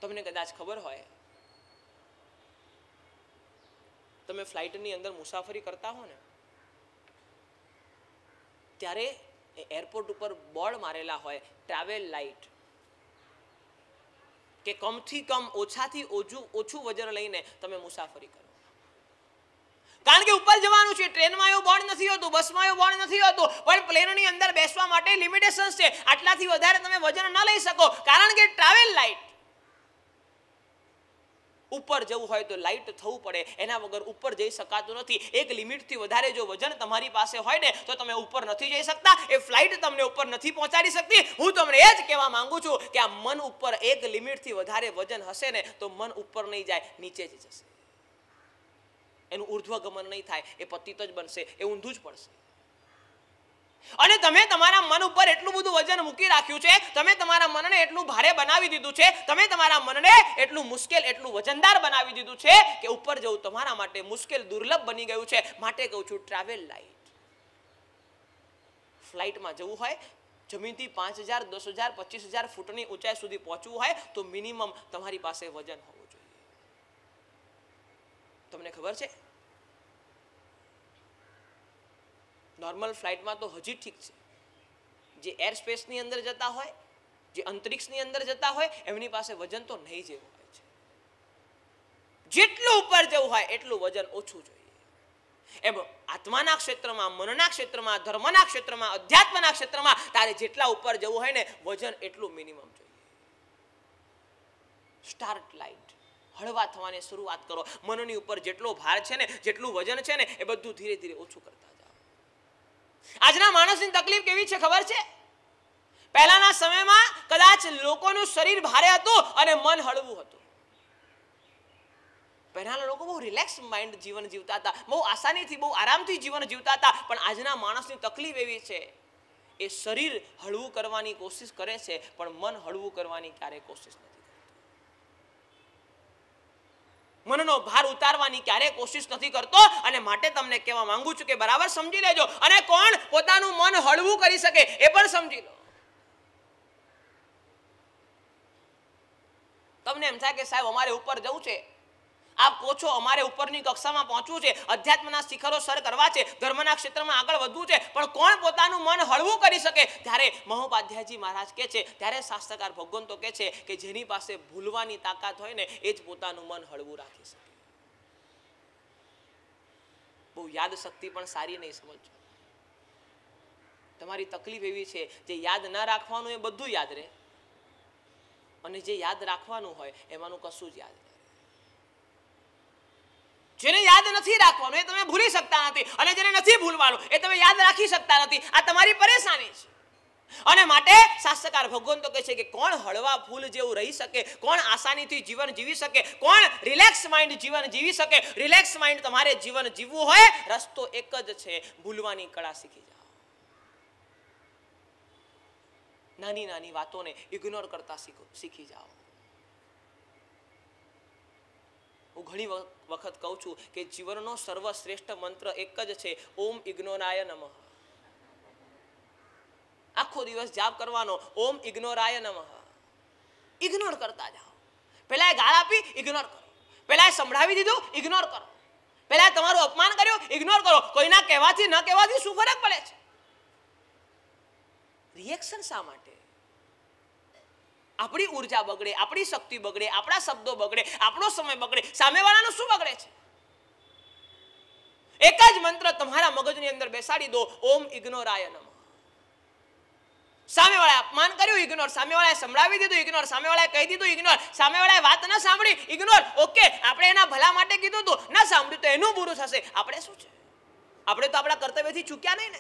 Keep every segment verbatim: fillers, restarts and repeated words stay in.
તમને કદાચ ખબર હોય, તમે ફ્લાઇટની અંદર મુસાફરી કરતા હો ને ત્યારે એરપોર્ટ ઉપર બોર્ડ મારેલા હોય ટ્રાવેલ લાઇટ, કે કમથી કમ ઓછાથી ઓછું ઓછું વજન લઈને તમે મુસાફરી કરો. કારણ કે ઉપર જવાનું છે. ટ્રેનમાં એવું બોર્ડ નથી હોતું, બસમાં એવું બોર્ડ નથી હોતું, પણ પ્લેનની અંદર બેસવા માટે લિમિટેશન્સ છે. આટલાથી વધારે તમે વજન ન લઈ શકો, કારણ કે ટ્રાવેલ લાઇટ. ઉપર જવું હોય તો લાઇટ થવું પડે, એના વગર ઉપર જઈ શકાતું નથી. એક લિમિટથી વધારે જો વજન તમારી પાસે હોય ને તો તમે ઉપર નથી જઈ શકતા. એ ફ્લાઇટ તમને ઉપર નથી પહોંચાડી શકતી. હું તમને એ જ કહેવા માંગુ છું કે આ મન ઉપર એક લિમિટથી વધારે વજન હશે ને તો મન ઉપર નહીં જાય, નીચે જ જશે. એનું ઉર્ધ્વગમન નહીં થાય, એ પતિત જ બનશે, એ ઊંધું જ પડશે. અને તમે તમારા મન ઉપર એટલું બધું વજન મૂકી રાખ્યું છે, તમે તમારા મનને એટલું ભારે બનાવી દીધું છે, તમે તમારા મનને એટલું મુશ્કેલ, એટલું વજનદાર બનાવી દીધું છે કે ઉપર જવું તમારા માટે મુશ્કેલ, દુર્લભ બની ગયું છે. માટે કહું છું ટ્રાવેલ લાઇટ. ફ્લાઇટમાં જવું હોય, જમીનથી પાંચ હજાર દસ હજાર પચીસ હજાર ફૂટની ઊંચાઈ સુધી પહોંચવું હોય તો મિનિમમ તમારી પાસે વજન હોવું જોઈએ. તમને ખબર છે, નોર્મલ ફ્લાઇટમાં તો હજી ઠીક છે, જે એર સ્પેસની અંદર જતા હોય, જે અંતરિક્ષની અંદર જતા હોય, એમની પાસે વજન તો નહીં જેવું હોય છે. જેટલું ઉપર જવું હોય એટલું વજન ઓછું જોઈએ. એમ આત્માના ક્ષેત્રમાં, મનના ક્ષેત્રમાં, ધર્મના ક્ષેત્રમાં, અધ્યાત્મના ક્ષેત્રમાં તારે જેટલા ઉપર જવું હોય ને વજન એટલું મિનિમમ જોઈએ. સ્ટાર્ટ લાઇટ, હળવા થવાની શરૂઆત કરો. મનની ઉપર જેટલો ભાર છે ને, જેટલું વજન છે ને, એ બધું ધીરે ધીરે ઓછું કરતા. આજના માણસની તકલીફ કેવી છે ખબર છે? પહેલાના સમયમાં કદાચ લોકોનું શરીર ભારે હતું અને મન હળવું હતું. પહેલાના લોકો બહુ રિલેક્સ માઇન્ડ જીવન જીવતા હતા, બહુ આસાનીથી, બહુ આરામથી જીવન જીવતા હતા. પણ આજના માણસની તકલીફ એવી છે, એ શરીર હળવું કરવાની કોશિશ કરે છે પણ મન હળવું કરવાની ક્યારેય કોશિશ નથી. મનનો ભાર ઉતારવાની ક્યારેય કોશિશ નથી કરતો. અને માટે તમને કહેવા માંગુ છું કે બરાબર સમજી લેજો. અને કોણ પોતાનું મન હળવું કરી શકે એ પણ સમજી લો. તમને એમ થાય કે સાહેબ અમારે ઉપર જવું છે, આપ કહો છો અમારે ઉપરની કક્ષામાં પહોંચવું છે, અધ્યાત્મના શિખરો સર કરવા છે, ધર્મના ક્ષેત્રમાં આગળ વધવું છે, પણ કોણ પોતાનું મન હળવું કરી શકે? ત્યારે મહોપાધ્યાયજી મહારાજ કહે છે, ત્યારે શાસ્ત્રકાર ભગવંતો કહે છે કે જેની પાસે ભૂલવાની તાકાત હોય ને એ જ પોતાનું મન હળવું રાખી શકે. બહુ યાદ શક્તિ પણ સારી નહીં, સમજો. તમારી તકલીફ એવી છે, જે યાદ ન રાખવાનું એ બધું યાદ રહે, અને જે યાદ રાખવાનું હોય એમાંનું કશું જ યાદ રહે. જેને યાદ નથી રાખવાનું એ તમે ભૂલી શકતા નથી, અને જેને નથી ભૂલવાનું એ તમે યાદ રાખી શકતા નથી. આ તમારી પરેશાની છે. અને માટે શાસ્ત્રકાર ભગવંતો કહે છે કે કોણ હળવા ફૂલ જેવું રહી શકે, કોણ આસાનીથી જીવન જીવી શકે, કોણ રિલેક્સ માઇન્ડ જીવન જીવી શકે. રિલેક્સ માઇન્ડ તમારે જીવન જીવવું હોય, રસ્તો એક જ છે, ભૂલવાની કળા શીખી જાઓ. નાની નાની વાતોને ઇગ્નોર કરતા શીખી જાઓ. હું ઘણી વખત કહું છું કે જીવનનો સર્વશ્રેષ્ઠ મંત્ર એક જ છે, ઓમ ઇગ્નોરાય નમઃ. આખો દિવસ જાપ કરવાનો, ઓમ ઇગ્નોરાય નમઃ. ઇગ્નોર કરતા જાઓ. પેલા એ ગાળ આપી, ઇગ્નોર કરો. પેલા એ સંભળાવી દીધું, ઇગ્નોર કરો. પેલા તમારું અપમાન કર્યું, ઇગ્નોર કરો. કોઈના કહેવાથી ન કહેવાથી શું ફરક પડે છે? રિએક્શન શા માટે? આપણી ઉર્જા બગડે, આપણી શક્તિ બગડે, આપણા શબ્દો બગડે, આપણો સમય બગડે, સામેવાળાનું શું બગડે છે? એક જ મંત્ર તમારા મગજની અંદર બેસાડી દો, ઓમ ઇગ્નોરાય નમઃ. સામેવાળાએ અપમાન કર્યું, ઇગ્નોર. સામેવાળાએ સંભળાવી દીધું, ઇગ્નોર. સામેવાળાએ કહી દીધું, ઇગ્નોર. સામેવાળાએ વાત ન સાંભળી, ઇગ્નોર. ઓકે, આપણે એના ભલા માટે કીધું હતું, ન સાંભળ્યું તો એનું બુરું થશે. આપણે શું છે? આપણે તો આપણા કર્તવ્યથી ચૂક્યા નહીં ને.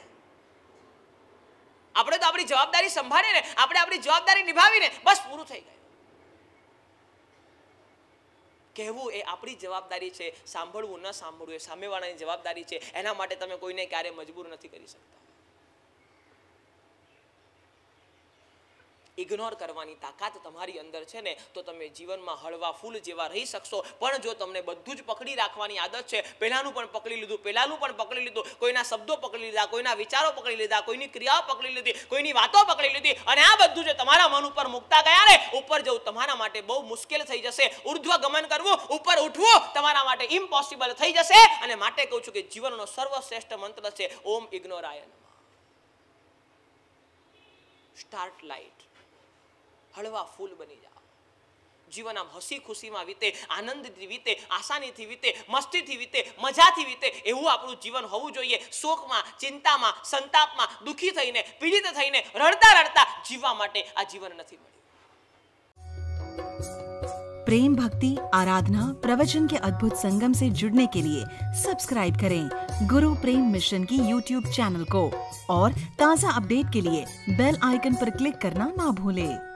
આપણે તો આપણી જવાબદારી સંભાળીને, આપણે આપણી જવાબદારી નિભાવીને બસ પૂરું થઈ ગયું. કહેવું એ આપણી જવાબદારી છે, સાંભળવું ન સાંભળવું એ સામેવાળાની જવાબદારી છે. એના માટે તમે કોઈને ક્યારે મજબૂર નથી કરી શકતા. ઇગ્નોર કરવાની તાકાત તમારી અંદર છે ને તો તમે જીવનમાં હળવા ફૂલ જેવા રહી શકશો. પણ જો તમને બધું જ પકડી રાખવાની આદત છે, પહેલાનું પણ પકડી લીધું, પહેલાનું પણ પકડી લીધું, કોઈના શબ્દો પકડી લીધા, કોઈના વિચારો પકડી લીધા, કોઈની ક્રિયાઓ પકડી લીધી, કોઈની વાતો પકડી લીધી, અને આ બધું જે તમારા મન ઉપર મૂકતા ગયા ને, ઉપર જવું તમારા માટે બહુ મુશ્કેલ થઈ જશે. ઉર્ધ્વ ગમન કરવું, ઉપર ઉઠવું તમારા માટે ઇમ્પોસિબલ થઈ જશે. અને માટે કહું છું કે જીવનનો સર્વશ્રેષ્ઠ મંત્ર છે ઓમ ઇગ્નોરાય નમઃ. સ્ટાર્ટ લાઇટ, હળવા ફૂલ બની જાઓ. જીવન આમ હસી ખુશીમાં વીતે, આનંદથી વીતે, આસાનીથી વીતે, મસ્તીથી વીતે, મજાથી વીતે, એવું આપણું જીવન હોવું જોઈએ. શોકમાં, ચિંતામાં, સંતાપમાં, દુઃખી થઈને, પીડિત થઈને, રડતા રડતા જીવવા માટે આ જીવન નથી મળ્યું. प्रेम भक्ति आराधना प्रवचन के अद्भुत संगम से जुड़ने के लिए सब्सक्राइब करें गुरु प्रेम मिशन की यूट्यूब चैनल को और ताज़ा अपडेट के लिए बेल आइकन पर क्लिक करना ना भूलें.